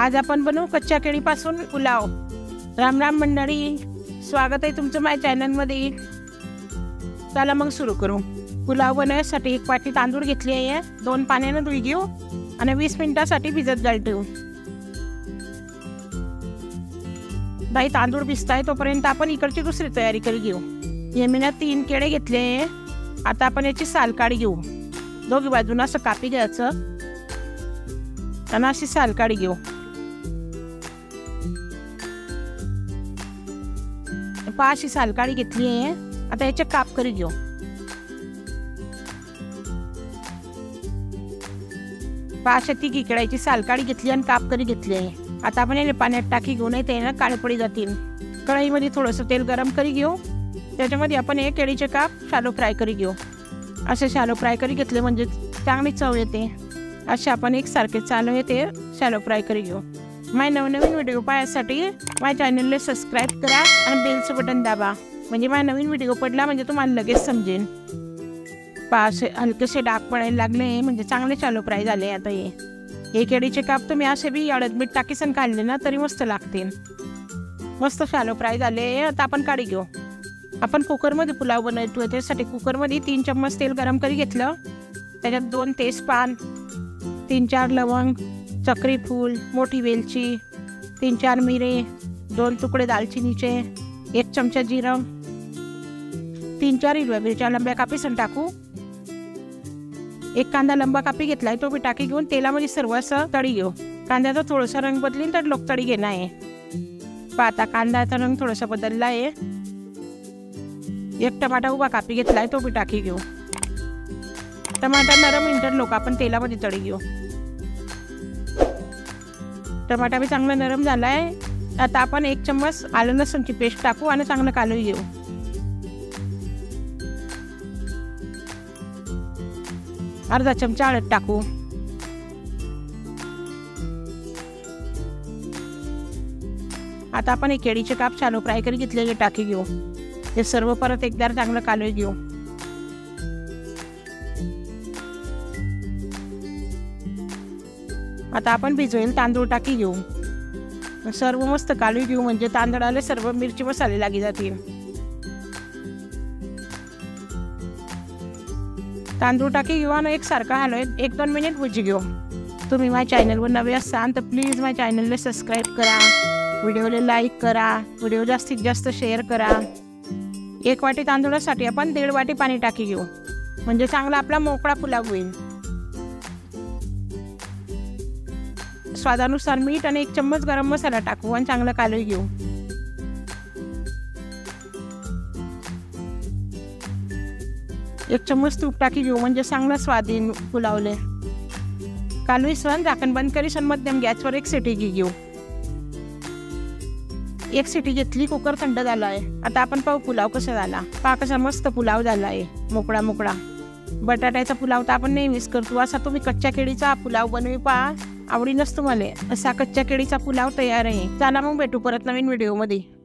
आज आपण बनवू कच्च्या केळीपासून पुलाव। राम राम मंडळी, स्वागत आहे तुमचं माझ्या चॅनलमध्ये। चला मग सुरू करू। पुलाव बनवण्यासाठी एक वाटी तांदूळ घेतले आहे, 2 पाण्याने धुई घेऊ आणि 20 मिनिटांसाठी भिजत घाल ठेवू। बाई तांदूळ भिजताय तोपर्यंत आपण इकडची दुसरी तयारी करू घेऊ। येमिना 3 केळे घेतले आहे। आता आपण याची साल काढी घेऊ। दोघी बाजूने असं कापी घ्यायचं आणि अशी साल काढी घेऊ। अशी साल काढी घेतली आहे। आता याचे काप करी घेऊ। अशा तिघी केळ्याची साल काढी घेतली आणि काप करी घेतली आहे। आता आपण याला पाण्यात टाकी घेऊ, नाही ते काळे पडी जातील। कढईमध्ये थोडंसं तेल गरम करी घेऊ, त्याच्यामध्ये आपण हे केळीचे काप शॅलो फ्राय करी घेऊ। असे शॅलो फ्राय करी घेतले म्हणजे चांगली चव येते। असे आपण एकसारखे चालू येते शॅलो फ्राय करी घेऊ। माझ्या नवनवीन व्हिडिओ पाहण्यासाठी माझ्या चॅनलला सबस्क्राईब करा आणि बेलचं बटन दाबा, म्हणजे माझा नवीन व्हिडिओ पडला म्हणजे तुम्हाला लगेच समजेल। असे हलकेसे डाग पडायला लागले म्हणजे चांगले शॅलो फ्राय झाले। आता हे केळीचे काप तुम्ही असे बी हळद मीठ टाकीसन काढले ना तरी मस्त लागतील। मस्त शॅलो फ्राय झाले। आता आपण काढी घेऊ। आपण कुकरमध्ये पुलाव बनवतो, त्यासाठी कुकरमध्ये 3 चम्मच तेल गरम करी घेतलं। त्याच्यात 2 तेजपान, 3-4 लवंग, चक्री फूल, मोठी वेलची, 3-4 मिरे, 2 तुकडे दालचिनीचे, 1 चमचा जिरं, 3-4 हिरव्या मिरच्या लंब्या कापीसन टाकू। 1 कांदा लंबा कापी घेतलाय, तो बी टाकी घेऊन तेलामध्ये सर्व असं तळी घेऊ। कांद्याचा थोडासा रंग बदलीन तर लोक तळी घेणार आहे। आता कांद्याचा रंग थोडासा बदलला आहे। 1 टमाटा उभा कापी घेतलाय, तो बी टाकी घेऊ। टमाटा नरम इंटर लोक आपण तेलामध्ये तळी घेऊ। टमाटा बी चांगला नरम झालाय। आता आपण 1 चम्मच आलं लसूणची पेस्ट टाकू आणि चांगलं कालवून घेऊ। अर्धा चमचा हळद टाकू। आता आपण केळीचे काप शॅलो फ्राय करी घेतलेले टाकी घेऊ। हे सर्व परत एकदा चांगलं कालवून घेऊ। आता आपण भिजवेल तांदूळ टाकी घेऊ। सर्व मस्त कालवून घेऊ म्हणजे तांदळाला सर्व मिरची मसाले लागी जातील। तांदूळ टाकी घेऊ आणि एकसारखा हलवून 1-2 मिनिट भुजी घेऊ। तुम्ही माझ्या चॅनलवर नवे असाल तर प्लीज माझ्या चॅनलला सबस्क्राईब करा, व्हिडिओला लाईक करा, व्हिडिओ जास्तीत जास्त शेअर करा। 1 वाटी तांदूळासाठी आपण 1.5 वाटी पाणी टाकी घेऊ, म्हणजे चांगला आपला मोकळा पुलाव होईल। स्वादानुसार मीठ आणि 1 चम्मच गरम मसाला टाकू आणि चांगलं कालवून घेऊ। एक चम्मच तूप टाकी घेऊ म्हणजे चांगला स्वाद येईल पुलावले। कालवी सण झाकण बंद करी सन मध्यम गॅसवर 1 शिटी घेऊ। 1 शिटी घेतली, कुकर थंड झाला आहे। आता आपण पाहू पुलाव कसा झाला। पहा कसा मस्त पुलाव झाला आहे, मोकळा मोकळा। बटाट्याचा पुलाव तर आपण नेहमीच करतो, असा तुम्ही कच्च्या केळीचा पुलाव बनवी पहा, आवडी नसतो मला। असा कच्च्या केळीचा पुलाव तयार आहे। चला मग भेटू परत नवीन व्हिडिओ मध्ये।